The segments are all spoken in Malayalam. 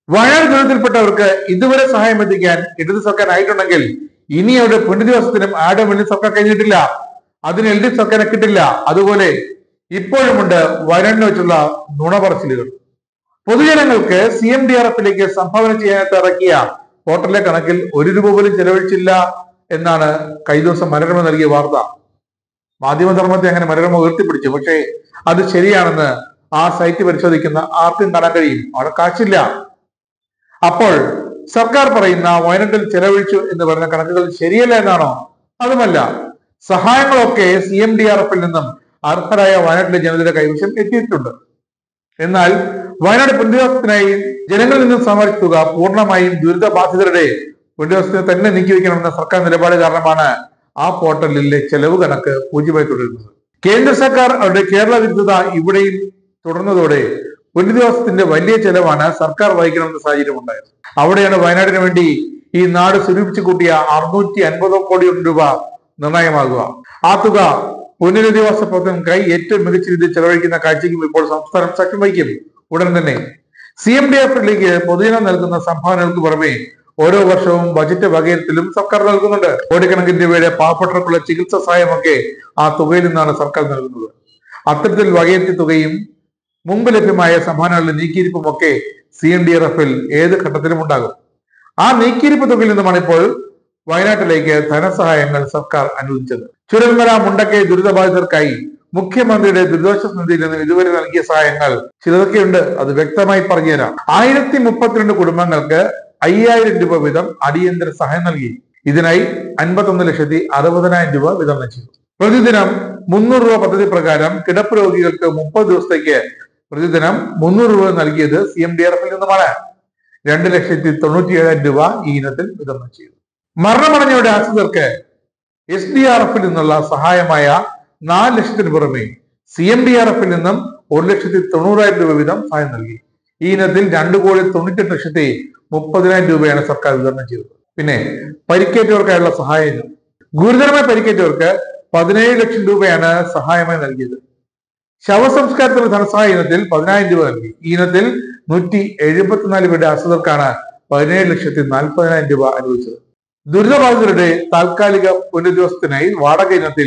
വയനാട് ദുരന്തത്തിൽപ്പെട്ടവർക്ക് ഇതുവരെ സഹായം എത്തിക്കാൻ ഇടത് സർക്കാർ ആയിട്ടുണ്ടെങ്കിൽ ഇനി അവരുടെ പുണ്യദിവസത്തിനും ആടെ മുന്നിൽ സർക്കാർ കഴിഞ്ഞിട്ടില്ല. അതിന് എൽ ഡി എഫ് സർക്കാരെ കിട്ടില്ല. അതുപോലെ ഇപ്പോഴുമുണ്ട് വയനാടിനെ വെച്ചുള്ള നുണപറച്ചിലുകൾ. പൊതുജനങ്ങൾക്ക് CMDRFിലേക്ക് സംഭാവന ചെയ്യാനായിട്ട് ഇറക്കിയ പോർട്ടലിലെ കണക്കിൽ 1 രൂപ പോലും ചെലവഴിച്ചില്ല എന്നാണ് കഴിഞ്ഞ ദിവസം മനോരമ നൽകിയ വാർത്ത. മാധ്യമധർമ്മത്തെ അങ്ങനെ മനോരമ ഉയർത്തിപ്പിടിച്ചു. പക്ഷേ അത് ശരിയാണെന്ന് ആ സൈറ്റ് പരിശോധിക്കുന്ന ആർക്കും കാണാൻ കഴിയും. അവിടെ കാശില്ല. അപ്പോൾ സർക്കാർ പറയുന്ന വയനാട്ടിൽ ചെലവഴിച്ചു എന്ന് പറയുന്ന കണക്കുകൾ ശരിയല്ല എന്നാണോ? അതുമല്ല, സഹായങ്ങളൊക്കെ CMDRFിൽ നിന്നും അർഹരായ വയനാട്ടിലെ ജനതയുടെ കൈവശം എത്തിയിട്ടുണ്ട്. എന്നാൽ വയനാട് പുനരധിവാസത്തിനായി ജനങ്ങളിൽ നിന്നും സമാഹരിച്ച തുക പൂർണ്ണമായും ദുരിതബാധിതരുടെ പുനരധിവാസത്തിന് തന്നെ നീക്കിവെക്കണമെന്ന സർക്കാർ നിലപാട് കാരണമാണ് ആ പോർട്ടലിലെ ചെലവ് കണക്ക് പൂജ്യമായി തുടരുന്നത്. കേന്ദ്ര സർക്കാർ അവരുടെ കേരള വിരുദ്ധത ഇവിടെയും തുടർന്നതോടെ പുനരധിവാസത്തിന്റെ വലിയ ചെലവാണ് സർക്കാർ വഹിക്കണമെന്ന സാഹചര്യം ഉണ്ടായത്. അവിടെയാണ് വയനാടിന് വേണ്ടി ഈ നാട് സ്വരൂപിച്ചു കൂട്ടിയ 650 കോടി രൂപ നിർണായകമാകുക. ആ തുക പുനരധിവാസ പ്രവർത്തനങ്ങൾക്കായി ഏറ്റവും മികച്ച രീതിയിൽ ചെലവഴിക്കുന്ന കാഴ്ചയ്ക്കും ഇപ്പോൾ സംസ്ഥാനം സാക്ഷ്യം വഹിക്കും. ഉടൻ തന്നെ CMDRFിലേക്ക് പൊതുജനം നൽകുന്ന സംഭാവനകൾക്ക് പുറമെ ഓരോ വർഷവും ബജറ്റ് വകയിരുത്തലും സർക്കാർ നൽകുന്നുണ്ട്. കോടിക്കണക്കിന് രൂപയുടെ പാവപ്പെട്ടവർക്കുള്ള ചികിത്സാ സഹായമൊക്കെ ആ തുകയിൽ നിന്നാണ് സർക്കാർ നൽകുന്നത്. അത്തരത്തിൽ വകയിരുത്തിയ തുകയും മുമ്പ് ലഭ്യമായ സംഭാവനകളുടെ നീക്കിയിരിപ്പും ഒക്കെ CMDRFിൽ ഏത് ഘട്ടത്തിലും ഉണ്ടാകും. ആ നീക്കിയിരിപ്പ് തുകയിൽ നിന്നുമാണ് ഇപ്പോൾ വയനാട്ടിലേക്ക് ധനസഹായങ്ങൾ സർക്കാർ അനുവദിച്ചത്. ചുരൽമല മുണ്ടക്കൈ ദുരിതബാധിതർക്കായി മുഖ്യമന്ത്രിയുടെ ദുരിതാശ്വാസ നിധിയിൽ നിന്നും ഇതുവരെ നൽകിയ സഹായങ്ങൾ ചിലതൊക്കെയുണ്ട്. അത് വ്യക്തമായി പറഞ്ഞുതരാം. 1032 കുടുംബങ്ങൾക്ക് 5000 രൂപ വീതം അടിയന്തര സഹായം നൽകി. ഇതിനായി 51,60,000 രൂപ വിതരണം ചെയ്തു. പ്രതിദിനം 300 രൂപ പദ്ധതി പ്രകാരം കിടപ്പ് രോഗികൾക്ക് 30 ദിവസത്തേക്ക് പ്രതിദിനം 300 രൂപ നൽകിയത് CMDRFിൽ നിന്നുമാണ്. 2,97,000 രൂപ ഈ ഇനത്തിൽ വിതരണം ചെയ്തു. മരണമടഞ്ഞവരുടെ ആശ്രിതർക്ക് SDRFിൽ നിന്നുള്ള സഹായമായ 4 ലക്ഷത്തിന് പുറമെ CMDRFിൽ നിന്നും 1,90,000 രൂപ വീതം സഹായം നൽകി. ഈ ഇനത്തിൽ 2,98,30,000 രൂപയാണ് സർക്കാർ വിതരണം ചെയ്തത്. പിന്നെ പരിക്കേറ്റവർക്കായുള്ള സഹായം. ഗുരുതരമായി പരിക്കേറ്റവർക്ക് 17 ലക്ഷം രൂപയാണ് സഹായമായി നൽകിയത്. ശവസംസ്കാരത്തിനുള്ള ധനസഹായ ഇനത്തിൽ 10,000 രൂപ നൽകി. ഈ ഇനത്തിൽ 174 പേരുടെ ആശ്രിതർക്കാണ് 17,40,000 രൂപ അനുവദിച്ചത്. ദുരിതബാധിതരുടെ താൽക്കാലിക പുനരധിവാസത്തിനായി വാടക ഇനത്തിൽ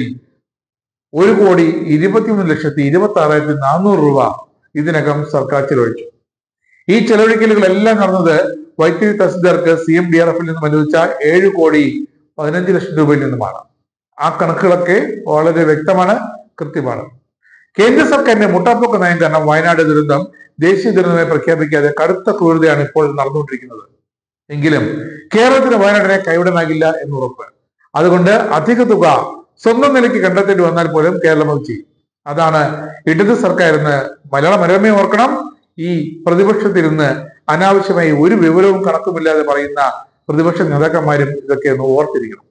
1,23,26,400 രൂപ ഇതിനകം സർക്കാർ ചെലവഴിച്ചു. ഈ ചെലവഴിക്കലുകളെല്ലാം നടന്നത് വൈദ്യുതി തഹസിൽദാർക്ക് CMDRFിൽ നിന്നും അനുവദിച്ച 7,15,00,000 രൂപയിൽ നിന്നുമാണ്. ആ കണക്കുകളൊക്കെ വളരെ വ്യക്തമാണ്, കൃത്യമാണ്. കേന്ദ്ര സർക്കാരിന്റെ മുട്ടാപ്പോക്ക് നയം കാരണം വയനാട് ദുരന്തം ദേശീയ ദുരന്തമായി പ്രഖ്യാപിക്കാതെ കടുത്ത ക്രൂരതയാണ് ഇപ്പോൾ നടന്നുകൊണ്ടിരിക്കുന്നത്. എങ്കിലും കേരളത്തിന് വയനാടിനെ കൈവിടാനാകില്ല എന്ന് ഉറപ്പ്. അതുകൊണ്ട് അധിക തുക സ്വന്തം നിലയ്ക്ക് കണ്ടെത്തേണ്ടി വന്നാൽ പോലും കേരളം അത് ചെയ്യും. അതാണ് ഇടത് സർക്കാർ എന്ന് മലയാള മനോരമയെ ഓർക്കണം. ഈ പ്രതിപക്ഷത്തിരുന്ന് അനാവശ്യമായി ഒരു വിവരവും കണക്കുമില്ലാതെ പറയുന്ന പ്രതിപക്ഷ നേതാക്കന്മാരും ഇതൊക്കെ ഒന്ന് ഓർത്തിരിക്കണം.